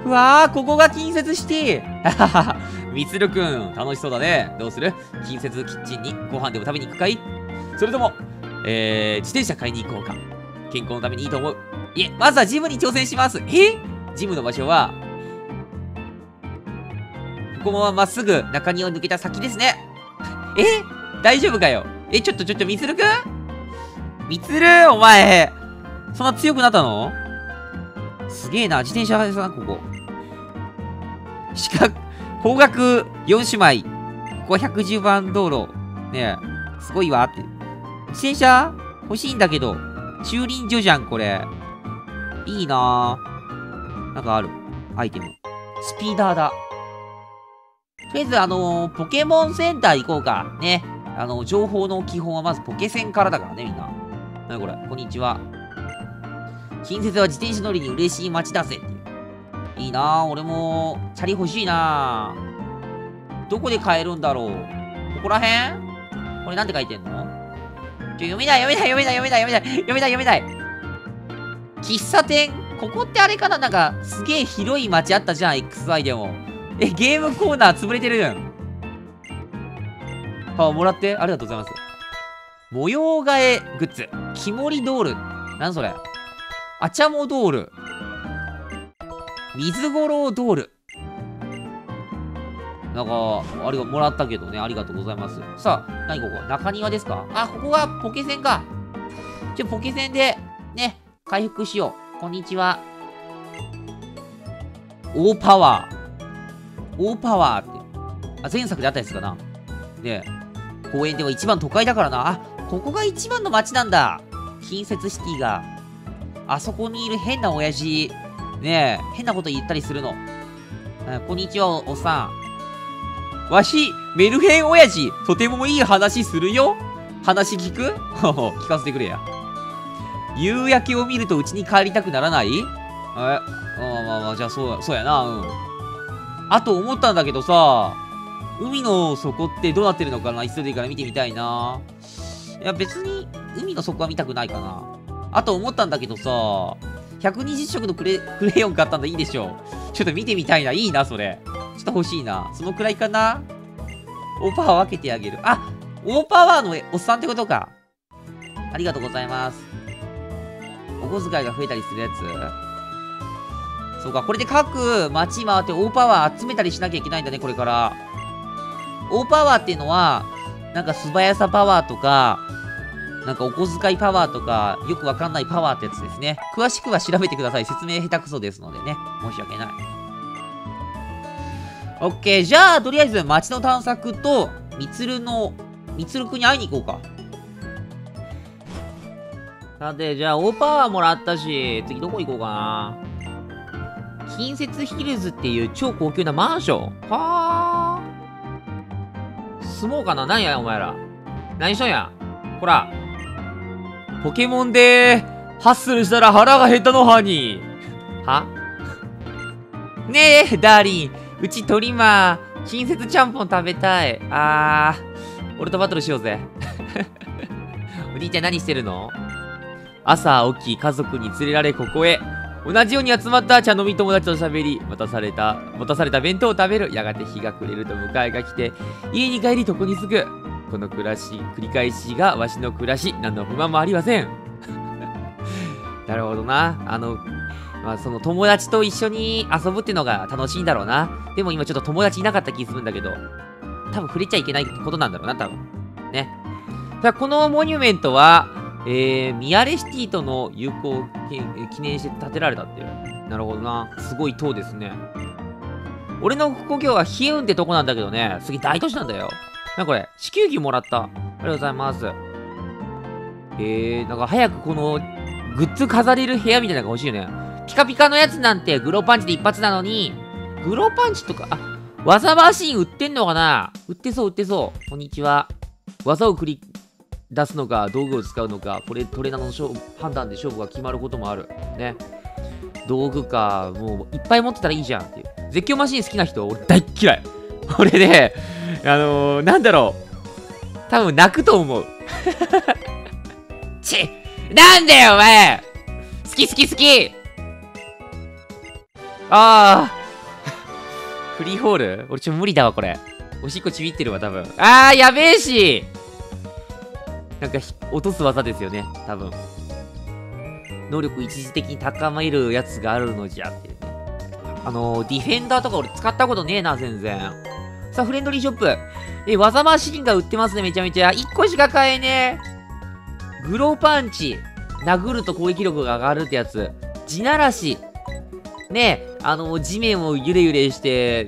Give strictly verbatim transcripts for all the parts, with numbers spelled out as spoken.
うわー、ここが近接シティ。ははは。みつるくん、楽しそうだね。どうする？近接キッチンにご飯でも食べに行くかい？それとも、えー、自転車買いに行こうか。健康のためにいいと思う。いえ、まずはジムに挑戦します。え？ジムの場所は、ここもまっすぐ中庭を抜けた先ですね。え？大丈夫かよ？え、ちょっとちょっと、みつるくん？みつる、お前、そんな強くなったの？すげえな、自転車屋さん、ここ。四角、方角よん姉妹。ここはひゃくじゅうばん道路。ねえ、すごいわって。自転車欲しいんだけど、駐輪所じゃん、これ。いいなぁ。なんかある。アイテム。スピーダーだ。とりあえず、あのー、ポケモンセンター行こうか。ね。あのー、情報の基本はまずポケセンからだからね、みんな。なにこれ、こんにちは。近接は自転車乗りに嬉しい街だぜっていう。いいなぁ、俺も、チャリ欲しいなぁ。どこで買えるんだろう。ここらへん？これなんて書いてんの？ちょ、読めない、読めない、読めない、読めない、読めない、読めない、読めない。喫茶店？ここってあれかな？なんか、すげえ広い街あったじゃん、エックスワイ でも。え、ゲームコーナー潰れてるやん。あ、もらって。ありがとうございます。模様替えグッズ。木彫りドール。なんそれ。あちゃもドール。水五郎ドール。なんか、あれがもらったけどね。ありがとうございます。さあ、何ここ？中庭ですか？あ、ここがポケセンか。ちょ、ポケセンで、ね、回復しよう。こんにちは。大パワー。大パワーって。あ、前作であったやつかな。ねえ。公園では一番都会だからな。あ、ここが一番の街なんだ。近接シティが。あそこにいる変な親父。ねえ、変なこと言ったりするの。あ、こんにちは、お、おっさん。わし、メルヘン親父、とてもいい話するよ。話聞く？聞かせてくれや。夕焼けを見るとうちに帰りたくならない？え、あまあまあ、じゃあそう、そうやな、うん。あと思ったんだけどさ、海の底ってどうなってるのかな？急いでから見てみたいな。いや、別に、海の底は見たくないかな。あと思ったんだけどさ、ひゃくにじゅっしょくのクレ、クレヨン買ったんだ、いいでしょ。ちょっと見てみたいな、いいな、それ。ちょっと欲しいな。そのくらいかな。大パワー分けてあげる。あ、大パワーのおっさんってことか。ありがとうございます。お小遣いが増えたりするやつ？そうか、これで各街回って大パワー集めたりしなきゃいけないんだね、これから。大パワーっていうのは、なんか素早さパワーとか、なんかお小遣いパワーとか、よくわかんないパワーってやつですね。詳しくは調べてください。説明下手くそですのでね。申し訳ない。オッケー。じゃあ、とりあえず街の探索と、みつるの、みつるくんに会いに行こうか。さて、じゃあ、大パワーもらったし、次どこ行こうかな。近接ヒルズっていう超高級なマンション。はあ。住もうかな。何や、お前ら。何しとんや。ほら。ポケモンでハッスルしたら腹が減ったのはに。はねえ、ダーリン。うちトリマー、近接ちゃんぽん食べたい。あー、俺とバトルしようぜ。お兄ちゃん何してるの？朝起き、家族に連れられここへ。同じように集まった茶飲み友達と喋り、待たされた、待たされた弁当を食べる。やがて日が暮れると迎えが来て、家に帰り床に着く。この暮らし、繰り返しがわしの暮らし。何の不満もありません。なるほどな。あの、まあ、その友達と一緒に遊ぶっていうのが楽しいんだろうな。でも今ちょっと友達いなかった気するんだけど、多分触れちゃいけないことなんだろうな、多分。ね。さあ、このモニュメントは、えー、ミアレシティとの友好を記念して建てられたっていう。なるほどな。すごい塔ですね。俺の故郷はヒエウンってとこなんだけどね、次大都市なんだよ。なこれ、支給金もらった。ありがとうございます。えー、なんか早くこの、グッズ飾れる部屋みたいなのが欲しいよね。ピカピカのやつなんてグローパンチで一発なのに、グローパンチとか、あ、技マシン売ってんのかな？売ってそう売ってそう。こんにちは。技を繰り出すのか、道具を使うのか、これトレーナーの勝負判断で勝負が決まることもある。ね。道具か、もういっぱい持ってたらいいじゃんっていう。絶叫マシン好きな人、俺大っ嫌い。俺ね、あのー、なんだろう。多分泣くと思う。ち、なんだよお前！好き好き好き！ああ、 フリーホール俺ちょっと無理だわ、これ。おしっこちびってるわ、多分。あー、やべえしなんか、落とす技ですよね、多分。能力一時的に高めるやつがあるのじゃっていうね。あのー、ディフェンダーとか俺使ったことねえな、全然。さあ、フレンドリーショップ。え、技マシンが売ってますね、めちゃめちゃ。いっこしか買えねえ。グローパンチ。殴ると攻撃力が上がるってやつ。地ならし。ねえ、あのー、地面をゆれゆれして、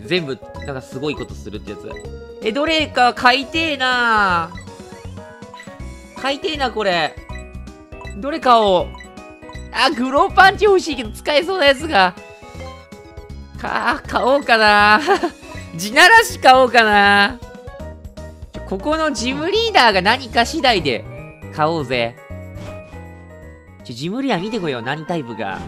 全部、なんかすごいことするってやつ。え、どれか買いてえな買いてえな、これ。どれ買おう。あ、グローパンチ欲しいけど使えそうなやつが。か、買おうかな。地ならし買おうかな。ここのジムリーダーが何か次第で買おうぜ。ちょ、ジムリーダー見てこいよ、何タイプが。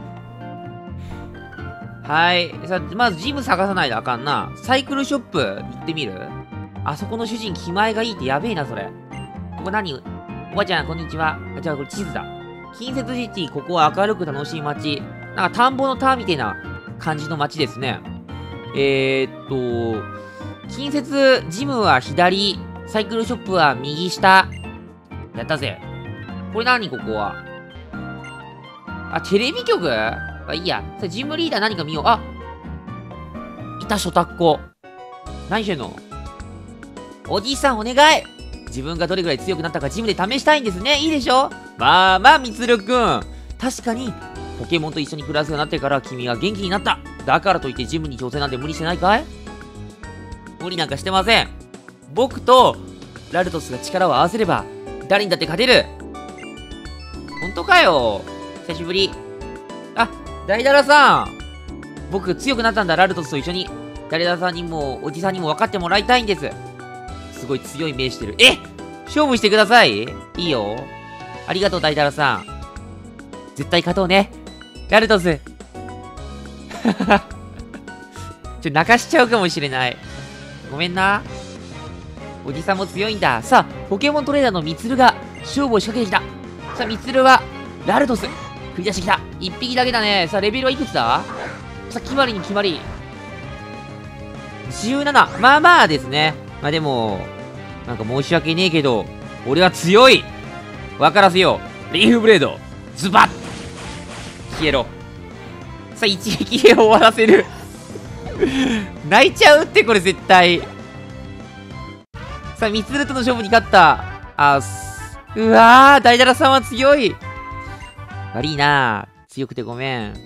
はい。さ、まずジム探さないとあかんな。サイクルショップ行ってみる？あそこの主人気前がいいってやべえな、それ。ここ何？おばちゃん、こんにちは。あ、じゃあこれ地図だ。近接シティ、ここは明るく楽しい街。なんか田んぼの田みたいな感じの街ですね。えー、っと、近接ジムは左、サイクルショップは右下。やったぜ。これ何ここは。あ、テレビ局？あ、いいや。さ、ジムリーダー何か見よう。あ、いた、初タッコ。何してんの？おじいさんお願い。自分がどれぐらい強くなったかジムで試したいんですね。いいでしょ？まあまあ、みつるくん。確かに、ポケモンと一緒に暮らすようになってから君は元気になった。だからといってジムに挑戦なんて無理してないかい？無理なんかしてません。僕とラルトスが力を合わせれば、誰にだって勝てる。ほんとかよ。久しぶり。あ、ダイダラさん。僕強くなったんだ、ラルトスと一緒に。ダイダラさんにも、おじさんにも分かってもらいたいんです。すごい強い目してる。え！勝負してください。いいよ。ありがとう、ダイダラさん。絶対勝とうね。ラルトス。ちょ、泣かしちゃうかもしれない。ごめんな。おじさんも強いんだ。さあ、ポケモントレーナーのミツルが勝負を仕掛けてきた。さあ、ミツルは、ラルトス。繰り出してきた。一匹だけだね。さあ、レベルはいくつだ？さあ、決まりに決まり。じゅうなな。まあまあですね。まあでも、なんか申し訳ねえけど、俺は強い。分からせよう。リーフブレード。ズバッ消えろ。さあ、一撃で終わらせる。泣いちゃうって、これ絶対。さあ、ミツルとの勝負に勝った。あ、うわー、ダイダラさんは強い。悪いなー。強くてごめん。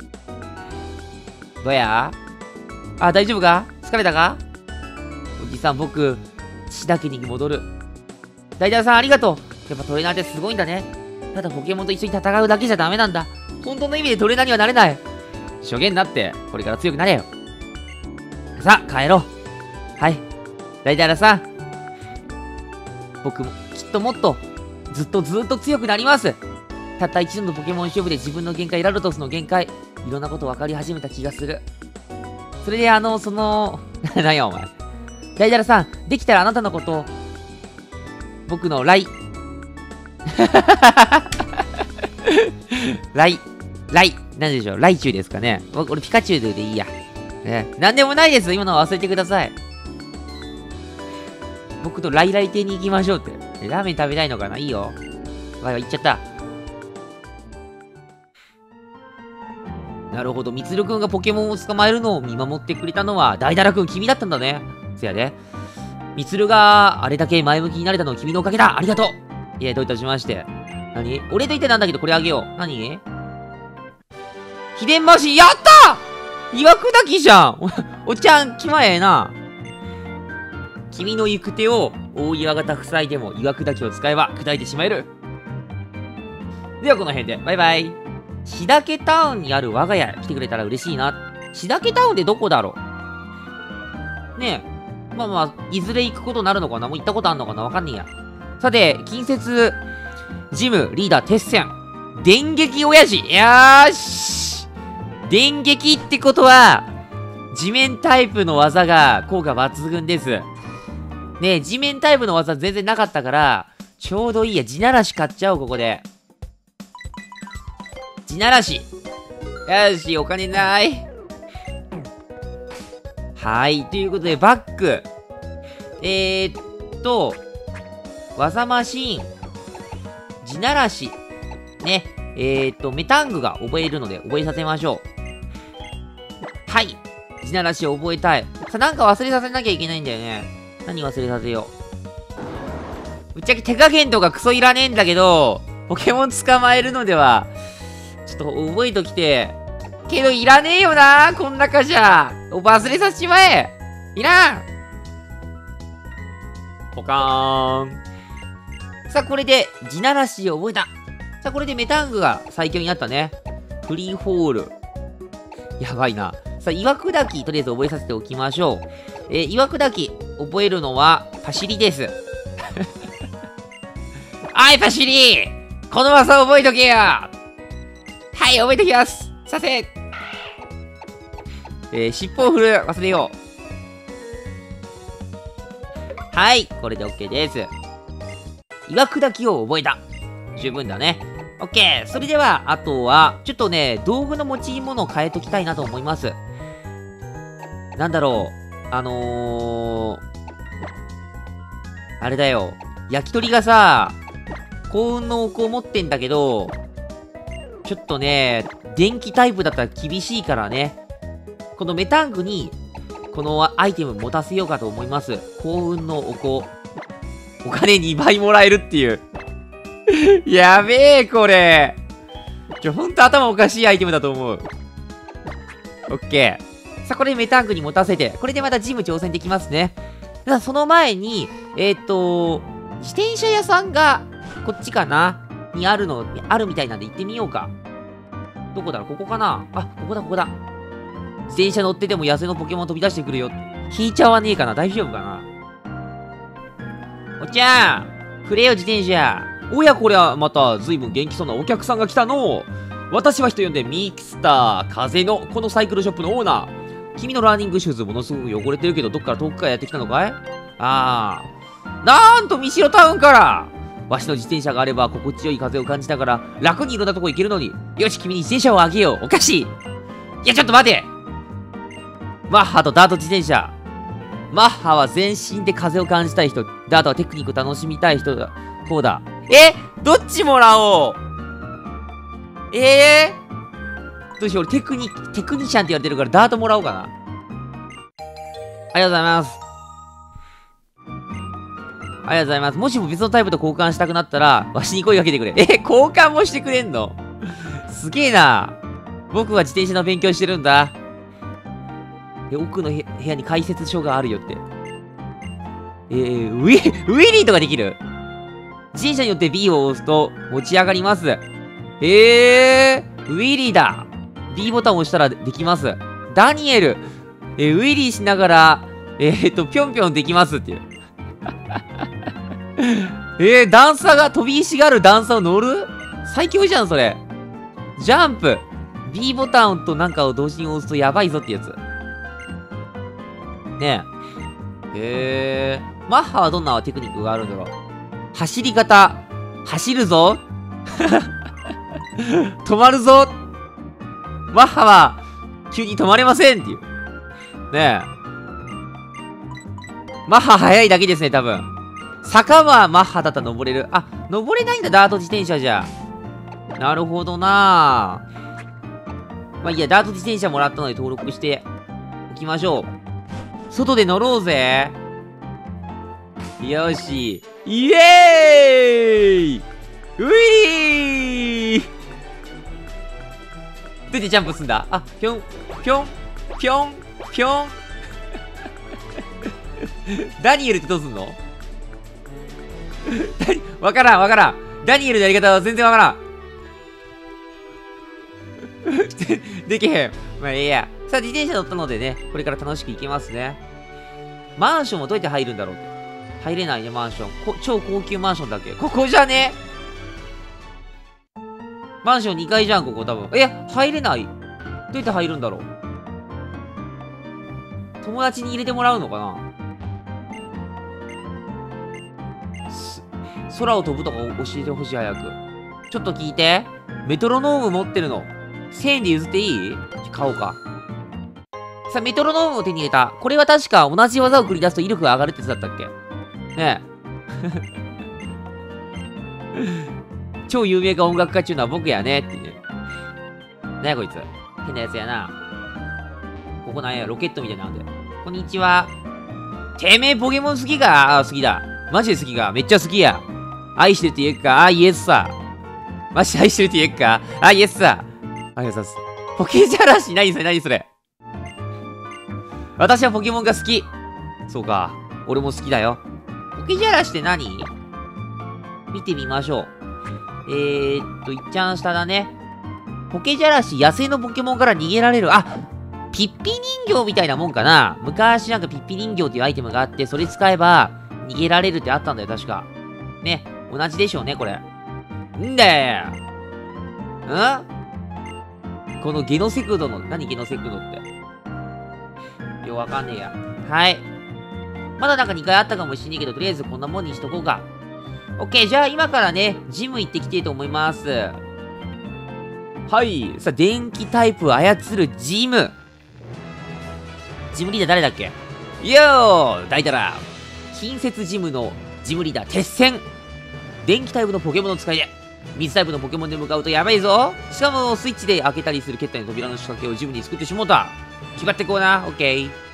どうや？あ、大丈夫か？疲れたか？おじさん、僕、血だけに戻る。ダイダラさん、ありがとう。やっぱトレーナーってすごいんだね。ただポケモンと一緒に戦うだけじゃダメなんだ。本当の意味でトレーナーにはなれない。初見になって、これから強くなれよ。さあ、帰ろう。はい。ダイダラさん。僕も、きっともっと、ずっとずっと強くなります。たった一度のポケモン勝負で自分の限界、ラルトスの限界、いろんなこと分かり始めた気がする。それで、あの、その、何やお前。ダイダラさん、できたらあなたのことを、僕のライ、ライ、ライ、なんでしょう、ライチュウですかね。俺ピカチュウでいいや。ね、なんでもないです。今のは忘れてください。僕とライライ亭に行きましょうって。ラーメン食べたいのかな？いいよ。わい、行っちゃった。なるほど。みつるくんがポケモンを捕まえるのを見守ってくれたのは、ダイダラくん、君だったんだね。せやで。みつるがあれだけ前向きになれたのは君のおかげだ。ありがとう。いや、どういたしまして。何？俺と言ってなんだけど、これあげよう。何？秘伝マシン、やったー！岩砕きじゃん。お, おちゃん、気前ええな。君の行く手を大岩型塞いでも岩砕きを使えば砕いてしまえる。ではこの辺で、バイバイ。しだけタウンにある我が家来てくれたら嬉しいな。しだけタウンってどこだろうねえ。まあまあ、いずれ行くことになるのかな？もう行ったことあんのかな？わかんねえや。さて、近接、ジム、リーダー、鉄線。電撃親父。よーし。電撃ってことは、地面タイプの技が効果抜群です。ねえ、地面タイプの技全然なかったから、ちょうどいいや。地ならし買っちゃおう、ここで。地ならし。よし、お金ない。 はい。ということで、バック。えー、っと、技マシーン。地ならし。ね。えー、っと、メタングが覚えるので、覚えさせましょう。はい。地ならしを覚えたい。さ、なんか忘れさせなきゃいけないんだよね。何忘れさせよう。ぶっちゃけ手加減とかクソいらねえんだけど、ポケモン捕まえるのでは、ちょっと覚えときて。けどいらねえよな、こん中じゃ。忘れさせちまえ。いらん。ポカーン。さあ、これで、地ならしを覚えた。さあ、これでメタングが最強になったね。フリーフォール。やばいな。さあ、岩砕き、とりあえず覚えさせておきましょう。えー、岩砕き、覚えるのは、パシリです。はい、パシリこの技覚えとけよ。はい、覚えときます。させ。えー、尻尾を振る。忘れよう。はい、これで OK です。岩砕きを覚えた。十分だね。OK。それでは、あとは、ちょっとね、道具の持ち物を変えときたいなと思います。なんだろう。あのー、あれだよ。焼き鳥がさ、幸運のお香を持ってんだけど、ちょっとね、電気タイプだったら厳しいからね。このメタングに、このアイテム持たせようかと思います。幸運のお香。お金にばいもらえるっていう。やべえ、これ。ちょ、ほんと頭おかしいアイテムだと思う。オッケー。さあ、これメタングに持たせて、これでまたジム挑戦できますね。ただ、その前に、えっと、自転車屋さんが、こっちかなにあるの、あるみたいなんで行ってみようか。どこだろうここかなあ、ここだ、ここだ。自転車乗ってても野生のポケモン飛び出してくるよ。引いちゃわねえかな大丈夫かなおっちゃんくれよ、自転車。おや、こりゃ、また、ずいぶん元気そうなお客さんが来たの。私は人呼んで、ミキスター、風の、このサイクルショップのオーナー。君のランニングシューズものすごく汚れてるけど、どっから遠くからやってきたのかいああ。なんと、三代タウンからわしの自転車があれば心地よい風を感じながら楽にいろんなとこ行けるのに。よし、君に自転車をあげよう。おかしい。いや、ちょっと待て。マッハとダート自転車。マッハは全身で風を感じたい人。ダートはテクニックを楽しみたい人だ。こうだ。えどっちもらおう。ええー、どうしよう。俺テクニ、テクニシャンって言われてるからダートもらおうかな。ありがとうございます。ありがとうございます。もしも別のタイプと交換したくなったら、わしに声かけてくれ。え、交換もしてくれんのすげえな。僕は自転車の勉強してるんだ。え、奥の部屋に解説書があるよって。えー、ウィ、ウィリーとかできる？自転車によって B を押すと持ち上がります。えー、ウィリーだ。B ボタンを押したらできます。ダニエル。えー、ウィリーしながら、えー、っと、ぴょんぴょんできますっていう。えー、段差が飛び石がある段差を乗る？最強じゃん、それ。ジャンプ。B ボタンとなんかを同時に押すとやばいぞってやつ。ねえ。へえ。マッハはどんなテクニックがあるんだろう。走り方。走るぞ。止まるぞ。マッハは急に止まれませんっていう。ねえ。マッハ速いだけですね、多分。坂はマッハだったら登れる。あ、登れないんだ、ダート自転車じゃ。なるほどなぁ。まあいいや、ダート自転車もらったので登録しておきましょう。外で乗ろうぜ。よし。イエーイウィーどうやってジャンプすんだあ、ぴょん、ぴょん、ぴょん、ぴょん。ダニエルってどうすんのわからん、わからん。ダニエルのやり方は全然わからん。できへん。まあいいや。さあ、自転車乗ったのでね、これから楽しく行けますね。マンションはどうやって入るんだろうって。入れないね、マンション。こ超高級マンションだっけここじゃねマンションにかいじゃん、ここ多分。え、入れない。どうやって入るんだろう。友達に入れてもらうのかな。空を飛ぶとか教えてほしい、早く。ちょっと聞いて。メトロノーム持ってるの。せんえんで譲っていい買おうか。 さあ、メトロノームを手に入れた。これは確か同じ技を繰り出すと威力が上がるってやつだったっけねえ。超有名な音楽家っちゅうのは僕やねってね。なんやこいつ。変なやつやな。ここなんや、ロケットみたいなんで。こんにちは。てめえポケモン好きかあ、好きだ。マジで好きかめっちゃ好きや。愛してるって言えっかあ、イエスさ。マジで愛してるって言えっかあ、イエスさ。ありがとうございます。ポケジャラシ何それ何それ。私はポケモンが好き。そうか。俺も好きだよ。ポケジャラシって何？見てみましょう。えーっと、いっちゃん下だね。ポケジャラシ、野生のポケモンから逃げられる。あ、ピッピ人形みたいなもんかな。昔なんかピッピ人形っていうアイテムがあって、それ使えば逃げられるってあったんだよ、確か。ね。同じでしょうね、これ。んだよ。んこのゲノセクドの、何ゲノセクドって。よ、わかんねえや。はい。まだなんかにかいあったかもしんねえけど、とりあえずこんなもんにしとこうか。オッケー、じゃあ今からね、ジム行ってきてと思います。はい。さあ、電気タイプ操るジム。ジムリーダー誰だっけ？よー、大太郎。近接ジムのジムリーダー、鉄線。電気タイプのポケモンの使いで。水タイプのポケモンで向かうとやばいぞ。しかも、スイッチで開けたりする決体の扉の仕掛けをジムに作ってしもうた。決まってこうな。オッケー。